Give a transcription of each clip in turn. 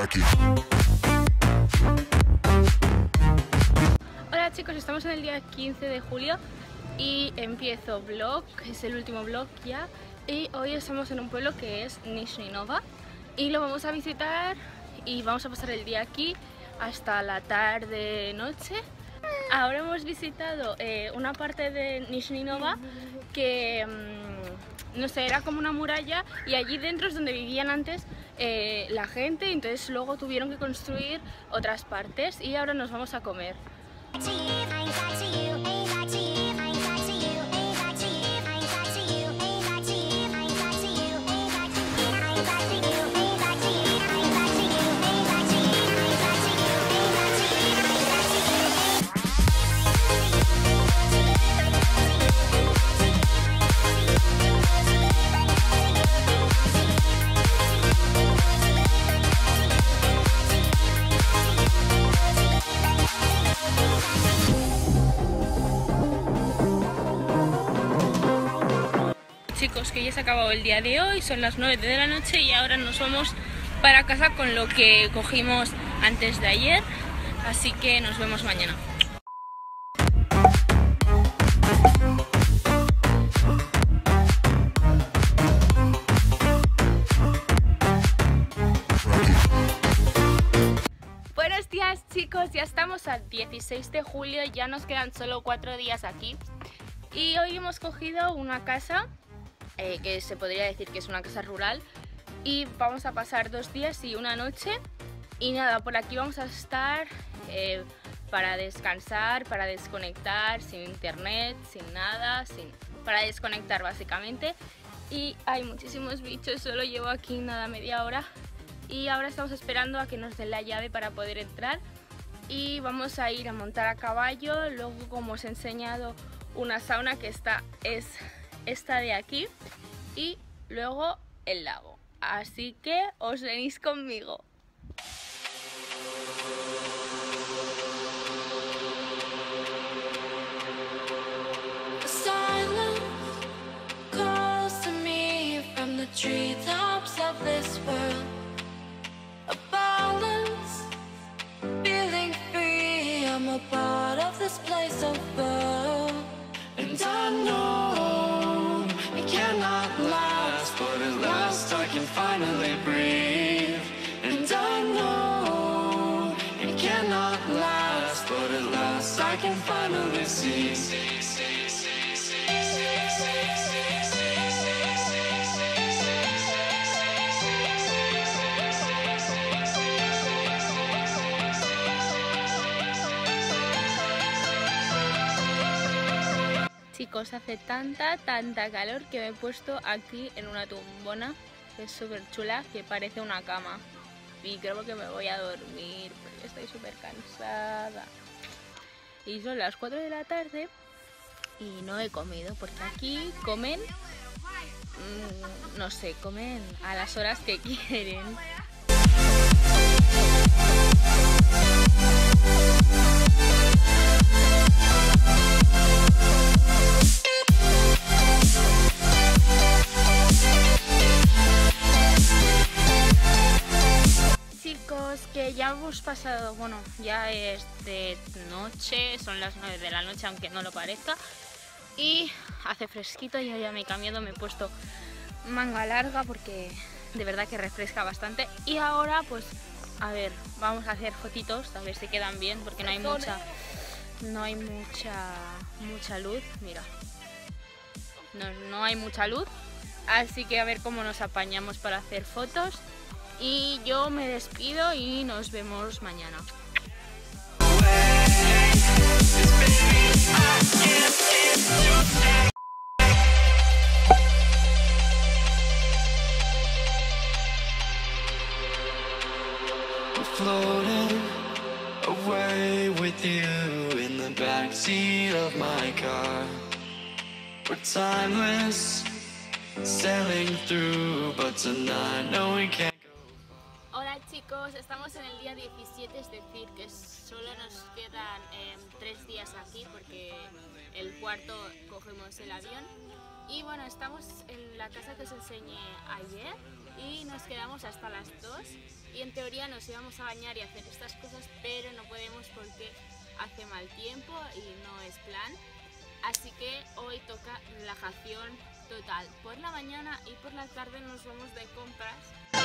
Hola chicos, estamos en el día 15 de julio y empiezo vlog, es el último vlog ya. Y hoy estamos en un pueblo que es Nizhny Nová y lo vamos a visitar y vamos a pasar el día aquí hasta la tarde noche. Ahora hemos visitado una parte de Nizhny Nová que no sé, era como una muralla y allí dentro es donde vivían antes la gente, entonces luego tuvieron que construir otras partes y ahora nos vamos a comer. Chicos, que ya se ha acabado el día de hoy, son las 9 de la noche y ahora nos vamos para casa con lo que cogimos antes de ayer, así que nos vemos mañana. Buenos días chicos, ya estamos al 16 de julio, ya nos quedan solo 4 días aquí y hoy hemos cogido una casa que se podría decir que es una casa rural y vamos a pasar 2 días y una noche y nada, por aquí vamos a estar para descansar, para desconectar, sin internet, sin nada, para desconectar básicamente. Y hay muchísimos bichos, solo llevo aquí nada media hora y ahora estamos esperando a que nos den la llave para poder entrar y vamos a ir a montar a caballo. Luego, como os he enseñado, una sauna que es esta de aquí y luego el lago, así que os venís conmigo. Finally breathe, and I know it cannot last, but at last I can finally see. Chicos, hace tanta calor que me he puesto aquí en una tumbona que es súper chula, que parece una cama y creo que me voy a dormir porque estoy súper cansada y son las 4 de la tarde y no he comido porque aquí comen, no sé, comen a las horas que quieren. Que ya hemos pasado, bueno, ya es de noche, son las 9 de la noche aunque no lo parezca y hace fresquito, yo ya me he cambiado, me he puesto manga larga porque de verdad que refresca bastante y ahora pues a ver, vamos a hacer fotitos a ver si quedan bien porque no hay mucha luz, mira, no hay mucha luz, así que a ver cómo nos apañamos para hacer fotos. Y yo me despido y nos vemos mañana. Floating away with you in the backseat of my car. We're timeless, sailing through, but tonight no we can't. Hola chicos, estamos en el día 17, es decir que solo nos quedan 3 días aquí porque el cuarto cogemos el avión. Y bueno, estamos en la casa que os enseñé ayer y nos quedamos hasta las 2 y en teoría nos íbamos a bañar y hacer estas cosas, pero no podemos porque hace mal tiempo y no es plan. Así que hoy toca relajación total. Por la mañana y por la tarde nos vamos de compras.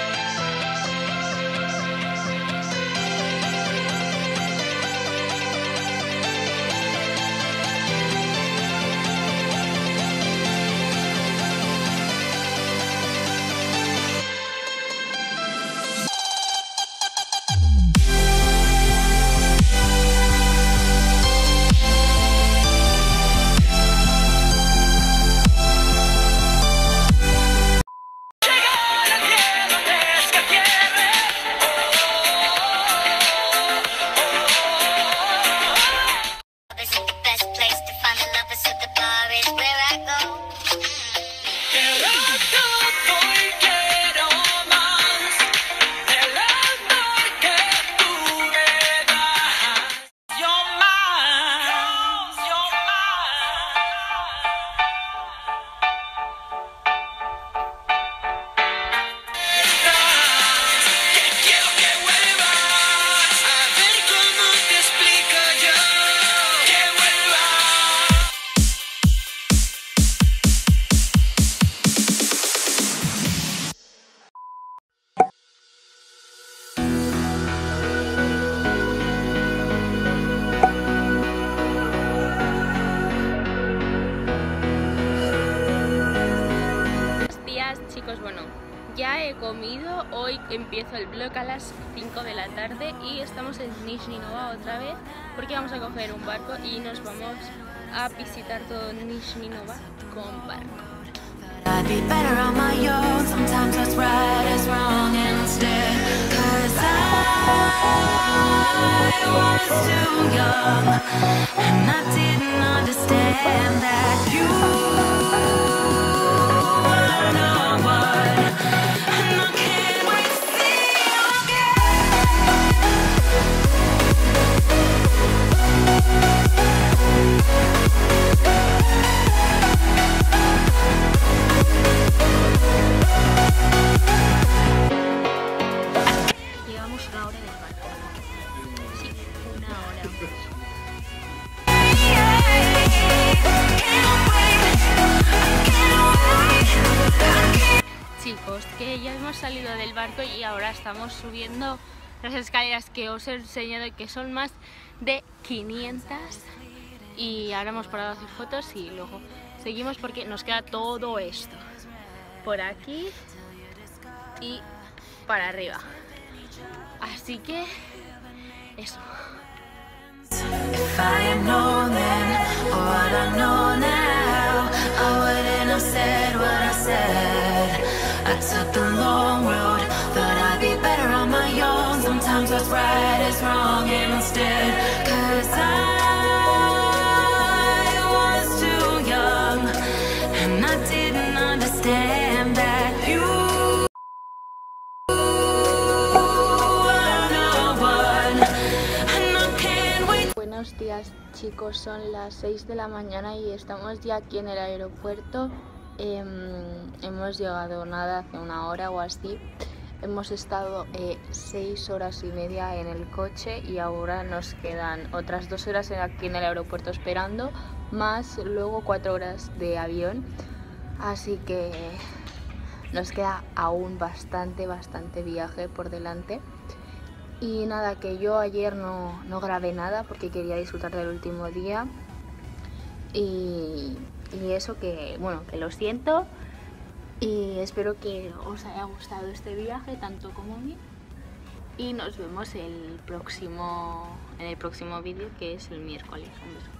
Chicos, bueno, ya he comido, hoy empiezo el vlog a las 5 de la tarde y estamos en Nizhny Nová otra vez porque vamos a coger un barco y nos vamos a visitar todo Nizhny Nová con barco. Chicos, que ya hemos salido del barco y ahora estamos subiendo las escaleras que os he enseñado, que son más de 500, y ahora hemos parado a hacer fotos y luego seguimos porque nos queda todo esto por aquí y para arriba, así que eso. I took the long road, thought I'd be better on my own. Sometimes what's right is wrong instead. 'Cause I was too young, and I didn't understand that you were no one, and I can't wait. Buenos días, chicos, son las 6 de la mañana y estamos ya aquí en el aeropuerto. Hemos llegado nada hace una hora o así. Hemos estado 6 horas y media en el coche y ahora nos quedan otras 2 horas aquí en el aeropuerto esperando, más luego 4 horas de avión, así que nos queda aún bastante viaje por delante. Y nada, que yo ayer no grabé nada porque quería disfrutar del último día y eso, que bueno, que lo siento, y espero que os haya gustado este viaje tanto como a mí, y nos vemos en el próximo vídeo, que es el miércoles. Un beso.